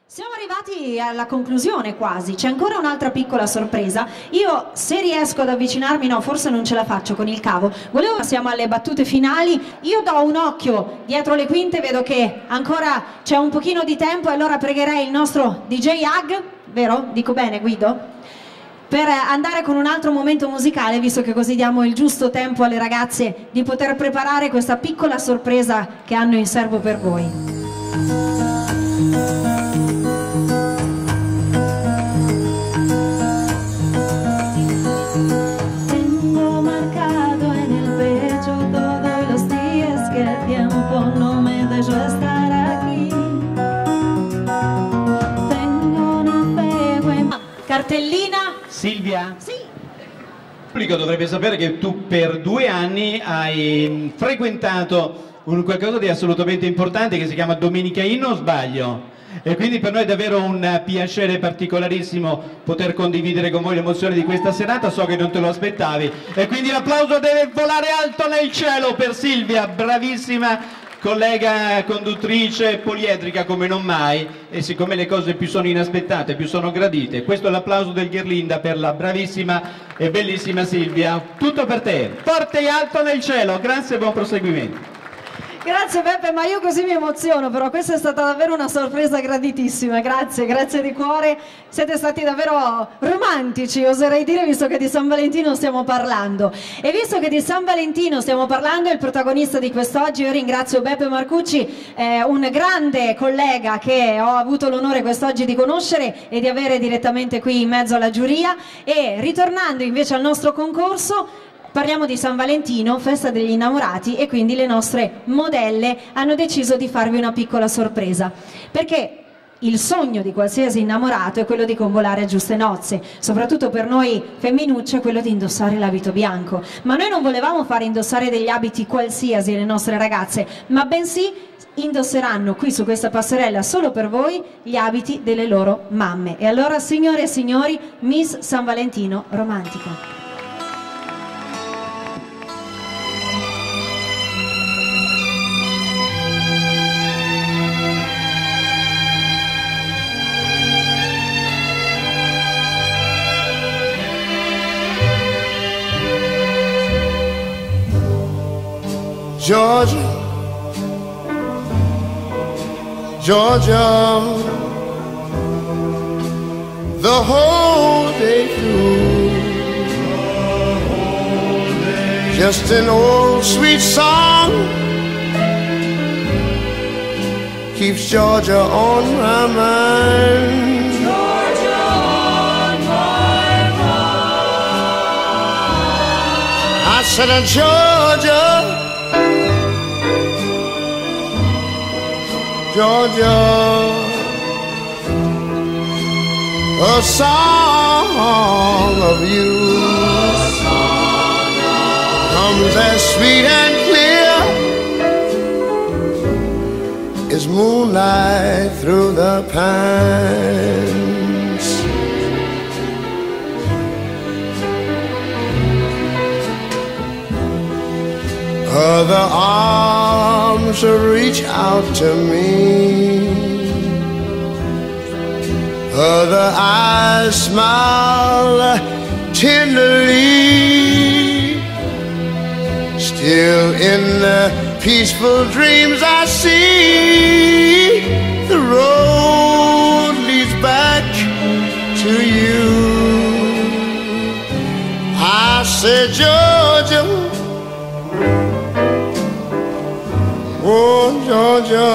Siamo arrivati alla conclusione quasi, c'è ancora un'altra piccola sorpresa. Io, se riesco ad avvicinarmi, no, forse non ce la faccio con il cavo. Siamo alle battute finali, io do un occhio dietro le quinte, vedo che ancora c'è un pochino di tempo e allora pregherei il nostro DJ Hug, vero? Dico bene, Guido? Per andare con un altro momento musicale, visto che così diamo il giusto tempo alle ragazze di poter preparare questa piccola sorpresa che hanno in serbo per voi. Cartellina? Silvia? Sì. Il pubblico dovrebbe sapere che tu per 2 anni hai frequentato un qualcosa di assolutamente importante che si chiama Domenica Inno, o sbaglio? E quindi per noi è davvero un piacere particolarissimo poter condividere con voi l'emozione di questa serata, so che non te lo aspettavi e quindi l'applauso deve volare alto nel cielo per Silvia, bravissima collega conduttrice, poliedrica come non mai, e siccome le cose più sono inaspettate, più sono gradite, questo è l'applauso del Ghirlinda per la bravissima e bellissima Silvia. Tutto per te, forte e alto nel cielo, grazie e buon proseguimento. Grazie Beppe, ma io così mi emoziono, però questa è stata davvero una sorpresa graditissima, grazie, grazie di cuore, siete stati davvero romantici, oserei dire, visto che di San Valentino stiamo parlando. E visto che di San Valentino stiamo parlando, il protagonista di quest'oggi, io ringrazio Beppe Marcucci, un grande collega che ho avuto l'onore quest'oggi di conoscere e di avere direttamente qui in mezzo alla giuria. E ritornando invece al nostro concorso, parliamo di San Valentino, festa degli innamorati, e quindi le nostre modelle hanno deciso di farvi una piccola sorpresa, perché il sogno di qualsiasi innamorato è quello di convolare a giuste nozze, soprattutto per noi femminucce è quello di indossare l'abito bianco, ma noi non volevamo fare indossare degli abiti qualsiasi alle nostre ragazze, ma bensì indosseranno qui su questa passerella solo per voi gli abiti delle loro mamme. E allora, signore e signori, Miss San Valentino romantica. Georgia, Georgia, the whole day through, just an old sweet song keeps Georgia on my mind. Georgia on my mind. I said, Georgia, Georgia, a song of you comes as sweet and clear as moonlight through the pines. Other arms reach out to me, other eyes smile tenderly. Still in the peaceful dreams I see, the road leads back to you. I said, Georgia, oh, Georgia,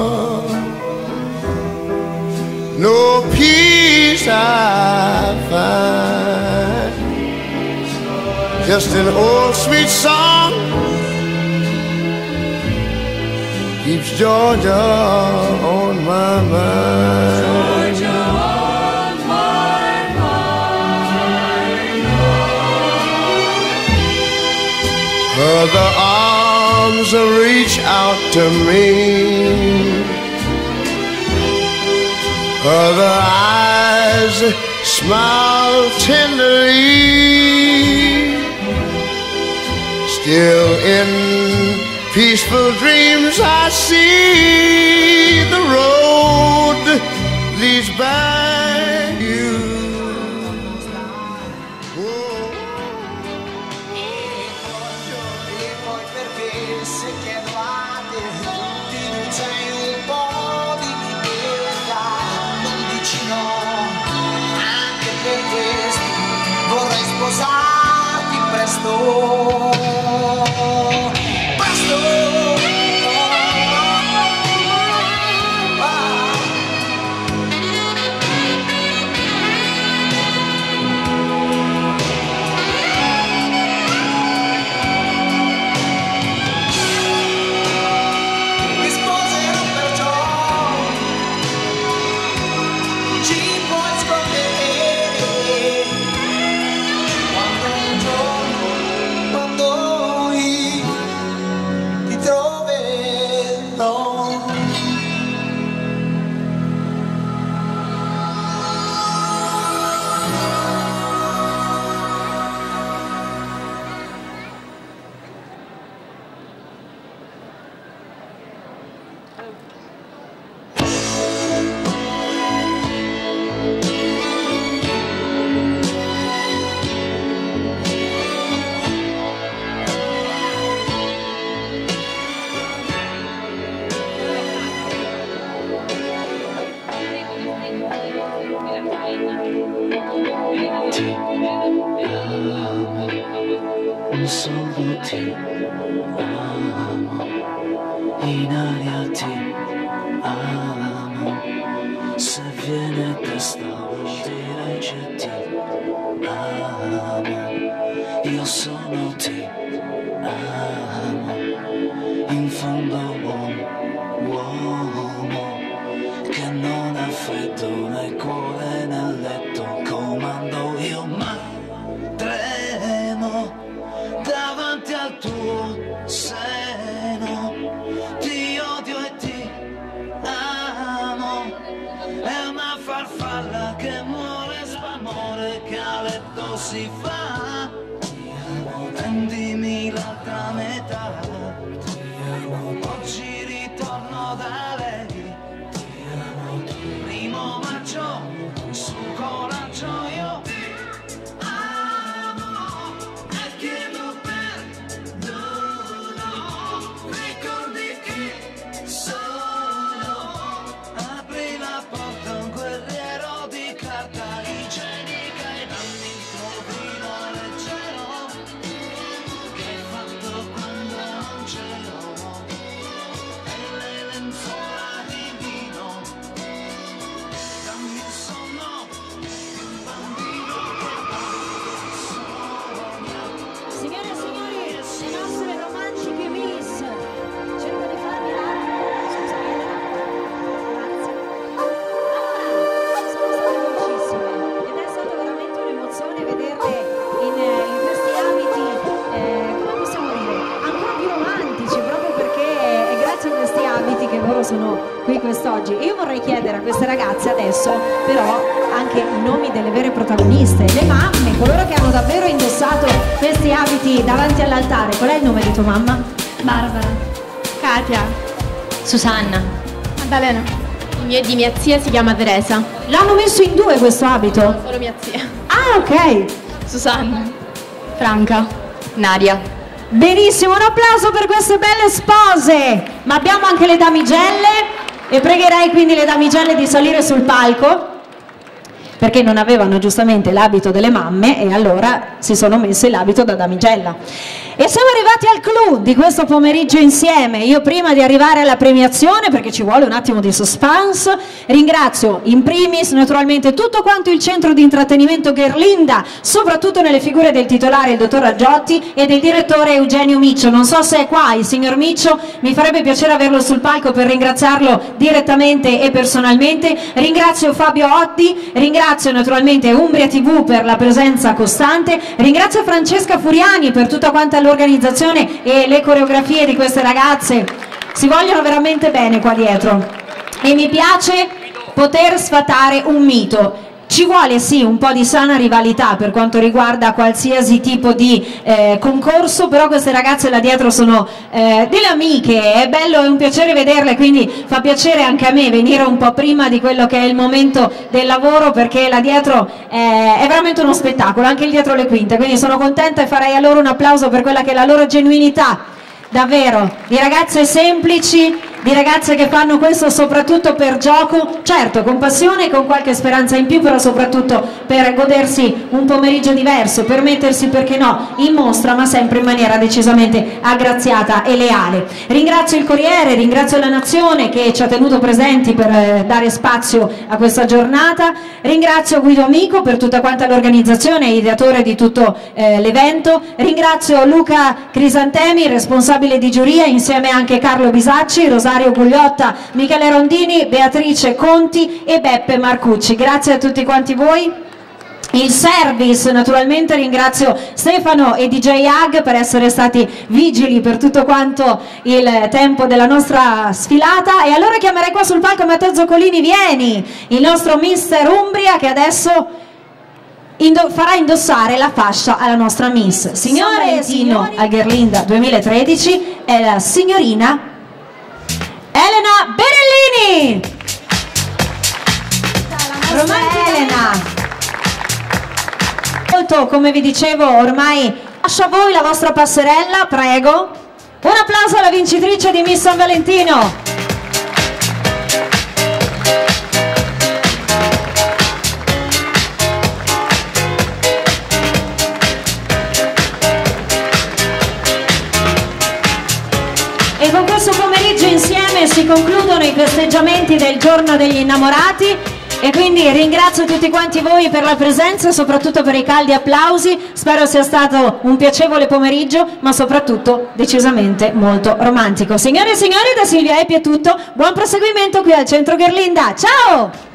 no peace I find, just an old sweet song keeps Georgia on my mind. Georgia on my mind. Other arms reach out to me, other eyes smile tenderly. Still in peaceful dreams I see the road value. E poi perché se chiedo a te ti sei un po' di libertà, non dici no, anche per questo vorrei sposarti presto. Solo ti amo, in aria ti amo, se viene questa vuol dire che ti amo, io sono ti amo, in fondo uomo che non ha freddo nel cuore nel letto, comando io ma tremo davanti al tuo seno, ti odio e ti amo, è una farfalla che muore spamore che a letto si fa, prendimi l'altra metà, oggi ritorno da lei, primo maggio, su coraggio io sono qui quest'oggi. Io vorrei chiedere a queste ragazze adesso però anche i nomi delle vere protagoniste, le mamme, coloro che hanno davvero indossato questi abiti davanti all'altare. Qual è il nome di tua mamma? Barbara, Katia, Susanna, Maddalena. Il mio e di mia zia si chiama Teresa. L'hanno messo in due questo abito? Solo mia zia. Ah, ok. Susanna, Franca, Nadia. Benissimo, un applauso per queste belle spose. Ma abbiamo anche le damigelle e pregherei quindi le damigelle di salire sul palco, perché non avevano giustamente l'abito delle mamme e allora si sono messe l'abito da damigella. E siamo arrivati al clou di questo pomeriggio insieme. Io prima di arrivare alla premiazione, perché ci vuole un attimo di suspense, ringrazio in primis naturalmente tutto quanto il centro di intrattenimento Gherlinda, soprattutto nelle figure del titolare il dottor Raggiotti e del direttore Eugenio Miccio. Non so se è qua il signor Miccio, mi farebbe piacere averlo sul palco per ringraziarlo direttamente e personalmente. Ringrazio Fabio Otti, ringrazio naturalmente Umbria TV per la presenza costante, ringrazio Francesca Furiani per tutta quanta l'organizzazione e le coreografie di queste ragazze. Si vogliono veramente bene qua dietro e mi piace poter sfatare un mito. ci vuole sì un po' di sana rivalità per quanto riguarda qualsiasi tipo di concorso, però queste ragazze là dietro sono delle amiche, è bello, è un piacere vederle, quindi fa piacere anche a me venire un po' prima di quello che è il momento del lavoro, perché là dietro è veramente uno spettacolo, anche il dietro le quinte, quindi sono contenta e farei a loro un applauso per quella che è la loro genuinità, davvero, di ragazze semplici, di ragazze che fanno questo soprattutto per gioco, certo con passione e con qualche speranza in più, però soprattutto per godersi un pomeriggio diverso, per mettersi, perché no, in mostra, ma sempre in maniera decisamente aggraziata e leale. Ringrazio il Corriere, ringrazio la Nazione che ci ha tenuto presenti per dare spazio a questa giornata, ringrazio Guido Amico per tutta quanta l'organizzazione e ideatore di tutto l'evento, ringrazio Luca Crisantemi, responsabile di giuria, insieme anche a Carlo Bisacci, Rosario Gugliotta, Michele Rondini, Beatrice Conti e Beppe Marcucci. Grazie a tutti quanti voi. Il service, naturalmente ringrazio Stefano e DJ Hag per essere stati vigili per tutto quanto il tempo della nostra sfilata, e allora chiamerei qua sul palco Matteo Zoccolini, vieni, il nostro mister Umbria, che adesso farà indossare la fascia alla nostra Miss. Signore e signori, al Gherlinda 2013 è la signorina Elena Berellini. Romantica Elena. Molto, come vi dicevo, ormai lascio a voi la vostra passerella, prego. Un applauso alla vincitrice di Miss San Valentino. E con questo pomeriggio insieme si concludono i festeggiamenti del giorno degli innamorati, e quindi ringrazio tutti quanti voi per la presenza e soprattutto per i caldi applausi. Spero sia stato un piacevole pomeriggio, ma soprattutto decisamente molto romantico. Signore e signori, da Silvia Epi è tutto, buon proseguimento qui al Centro Gherlinda, ciao!